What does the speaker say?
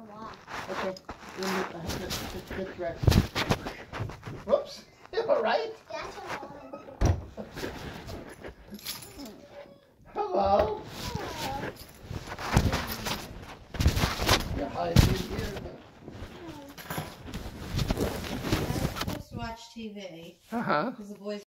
Okay. I have to get dressed. Whoops. You all right? Hello. You're hiding here. I was supposed to watch TV. Uh-huh. Because the boys